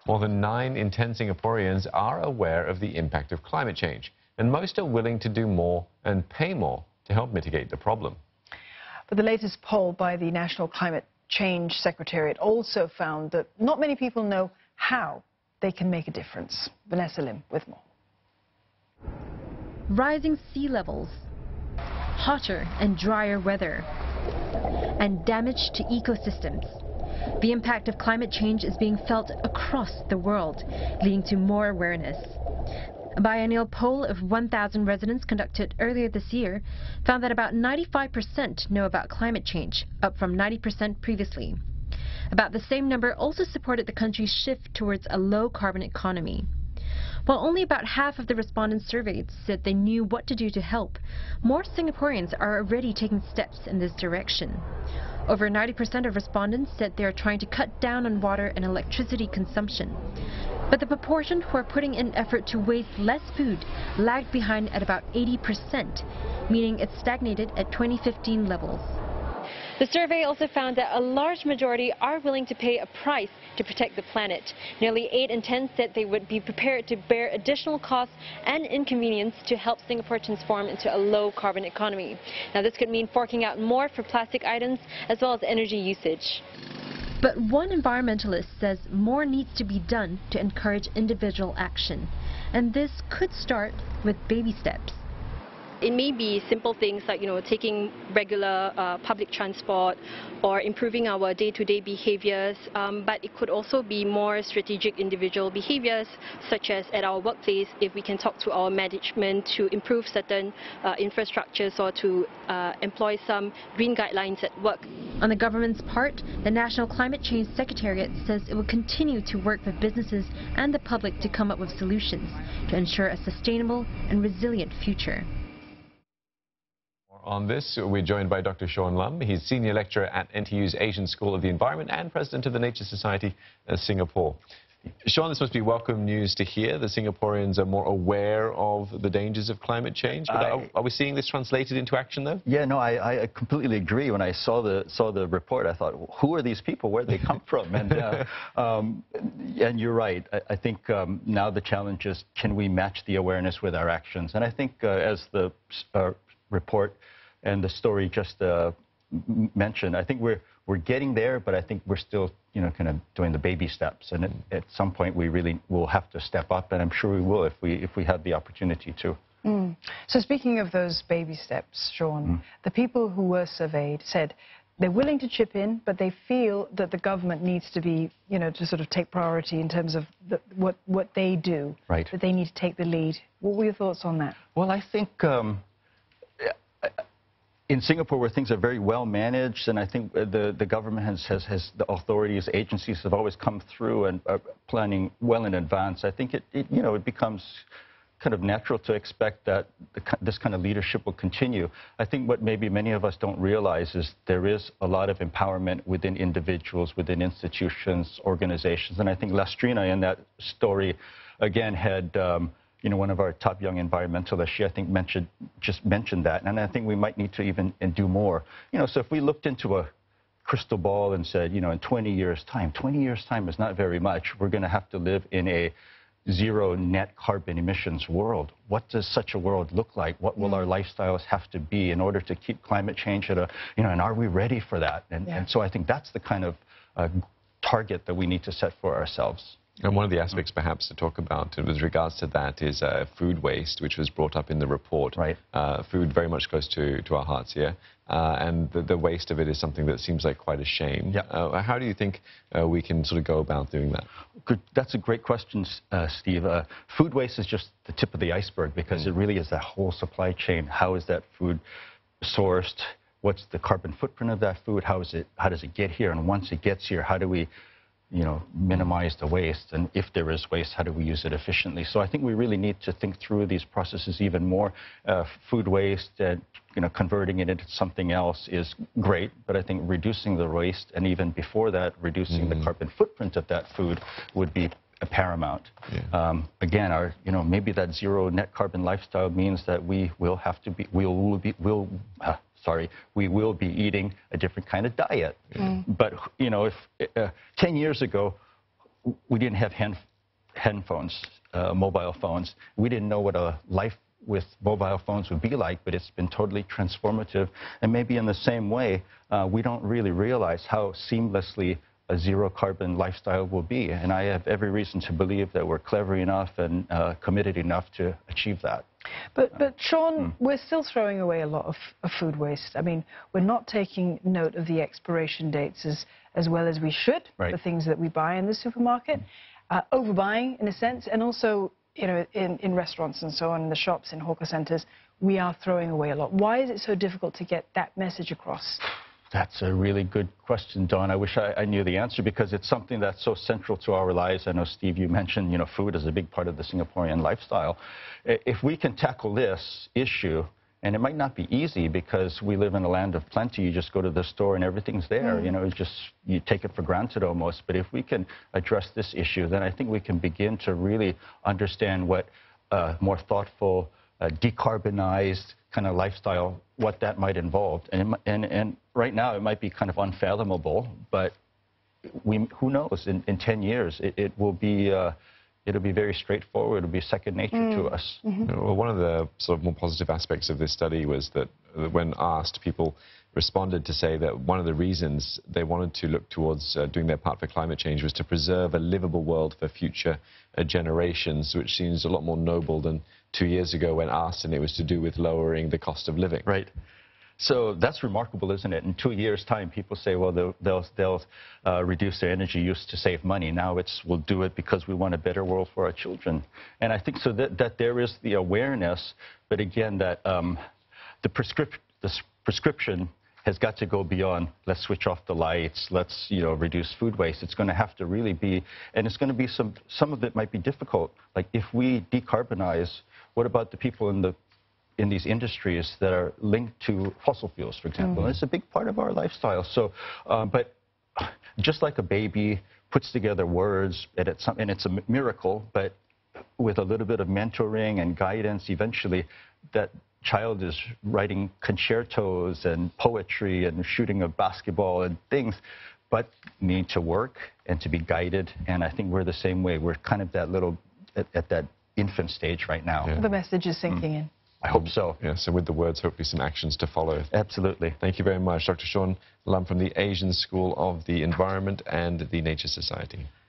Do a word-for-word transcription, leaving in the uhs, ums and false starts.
More than nine in ten Singaporeans are aware of the impact of climate change, and most are willing to do more and pay more to help mitigate the problem. But the latest poll by the National Climate Change Secretariat also found that not many people know how they can make a difference. Vanessa Lim with more. Rising sea levels, hotter and drier weather, and damage to ecosystems. The impact of climate change is being felt across the world, leading to more awareness. A biennial poll of one thousand residents conducted earlier this year found that about ninety-five percent know about climate change, up from ninety percent previously. About the same number also supported the country's shift towards a low-carbon economy. While only about half of the respondents surveyed said they knew what to do to help, more Singaporeans are already taking steps in this direction. Over ninety percent of respondents said they are trying to cut down on water and electricity consumption. But the proportion who are putting in effort to waste less food lagged behind at about eighty percent, meaning it stagnated at twenty fifteen levels. The survey also found that a large majority are willing to pay a price to protect the planet. Nearly eight in ten said they would be prepared to bear additional costs and inconvenience to help Singapore transform into a low-carbon economy. Now, this could mean forking out more for plastic items as well as energy usage. But one environmentalist says more needs to be done to encourage individual action. And this could start with baby steps. It may be simple things like, you know, taking regular uh, public transport or improving our day-to-day behaviors, um, but it could also be more strategic individual behaviors, such as at our workplace, if we can talk to our management to improve certain uh, infrastructures or to uh, employ some green guidelines at work. On the government's part, the National Climate Change Secretariat says it will continue to work with businesses and the public to come up with solutions to ensure a sustainable and resilient future. On this, we're joined by Doctor Shawn Lum. He's Senior Lecturer at N T U's Asian School of the Environment and President of the Nature Society of Singapore. Shawn, this must be welcome news to hear that Singaporeans are more aware of the dangers of climate change. But I, are, are we seeing this translated into action, though? Yeah, no, I, I completely agree. When I saw the saw the report, I thought, who are these people? Where do they come from? And uh, um, and you're right. I, I think um, now the challenge is, can we match the awareness with our actions? And I think uh, as the uh, report and the story just uh, mentioned, I think we're we're getting there, but I think we're still, you know, kind of doing the baby steps. And at, at some point, we really will have to step up, and I'm sure we will if we if we have the opportunity to. Mm. So speaking of those baby steps, Shawn, mm. the people who were surveyed said they're willing to chip in, but they feel that the government needs to be, you know, to sort of take priority in terms of the, what what they do. Right. That they need to take the lead. What were your thoughts on that? Well, I think. Um, In Singapore, where things are very well managed, and I think the, the government has, has, has, the authorities, agencies have always come through and are planning well in advance. I think it, it you know, it becomes kind of natural to expect that the, this kind of leadership will continue. I think what maybe many of us don't realize is there is a lot of empowerment within individuals, within institutions, organizations, and I think Lastrina in that story, again, had um, you know, one of our top young environmentalists, she, I think, mentioned, just mentioned that. And I think we might need to even and do more. You know, so if we looked into a crystal ball and said, you know, in twenty years' time, twenty years' time is not very much. We're going to have to live in a zero net carbon emissions world. What does such a world look like? What will our lifestyles have to be in order to keep climate change at a, you know, and are we ready for that? And, yeah. and so I think that's the kind of uh, target that we need to set for ourselves. And one of the aspects, perhaps, to talk about with regards to that is uh, food waste, which was brought up in the report. Right. Uh, food very much close to, to our hearts here. Uh, and the, the waste of it is something that seems like quite a shame. Yeah. Uh, how do you think uh, we can sort of go about doing that? Good. That's a great question, uh, Steve. Uh, food waste is just the tip of the iceberg because mm. it really is that whole supply chain. How is that food sourced? What's the carbon footprint of that food? How is it? How does it get here? And once it gets here, how do we, you know, minimize the waste? And if there is waste, how do we use it efficiently? So I think we really need to think through these processes even more. Uh, food waste and, you know, converting it into something else is great, but I think reducing the waste and even before that, reducing mm. the carbon footprint of that food would be paramount. Yeah. Um, again, our, you know, maybe that zero net carbon lifestyle means that we will have to be, we'll, we'll be, we'll, uh, sorry, we will be eating a different kind of diet. Mm. But, you know, if uh, ten years ago, we didn't have hand, hand phones, uh, mobile phones. We didn't know what a life with mobile phones would be like, but it's been totally transformative. And maybe in the same way, uh, we don't really realize how seamlessly a zero-carbon lifestyle will be. And I have every reason to believe that we're clever enough and uh, committed enough to achieve that. But, but Shawn, mm. we're still throwing away a lot of, of food waste. I mean, we're not taking note of the expiration dates as, as well as we should, right. the things that we buy in the supermarket. Uh, overbuying, in a sense, and also, you know, in, in restaurants and so on, in the shops, in hawker centres, we are throwing away a lot. Why is it so difficult to get that message across? That's a really good question, Dawn. I wish I, I knew the answer, because it's something that's so central to our lives. I know, Steve, you mentioned, you know, food is a big part of the Singaporean lifestyle. If we can tackle this issue, and it might not be easy because we live in a land of plenty. You just go to the store and everything's there. Mm. You know, it's just, you take it for granted almost. But if we can address this issue, then I think we can begin to really understand what uh, more thoughtful, uh, decarbonized kind of lifestyle, what that might involve. And, and, and right now it might be kind of unfathomable, but we, who knows, in, in ten years it, it will be, uh, it'll be very straightforward, it'll be second nature mm. to us. Mm-hmm. Well, one of the sort of more positive aspects of this study was that when asked, people responded to say that one of the reasons they wanted to look towards uh, doing their part for climate change was to preserve a livable world for future uh, generations, which seems a lot more noble than two years ago when asked, and it was to do with lowering the cost of living. Right. So that's remarkable, isn't it? In two years' time, people say, well, they'll, they'll, they'll uh, reduce their energy use to save money. Now it's, we'll do it because we want a better world for our children. And I think so that, that there is the awareness, but again, that um, the, prescrip the prescription has got to go beyond, let's switch off the lights, let's, you know, reduce food waste. It's going to have to really be, and it's going to be some, some of it might be difficult. Like if we decarbonize, what about the people in the in these industries that are linked to fossil fuels, for example? Mm-hmm. It's a big part of our lifestyle. So, uh, but just like a baby puts together words, and it's, and it's a miracle, but with a little bit of mentoring and guidance, eventually that child is writing concertos and poetry and shooting a basketball and things, but need to work and to be guided. And I think we're the same way. We're kind of that little, at, at that infant stage right now. Yeah. The message is sinking mm. in. I hope so. Yes, and with the words, hopefully some actions to follow. Absolutely. Thank you very much, Doctor Shawn Lum from the Asian School of the Environment and the Nature Society.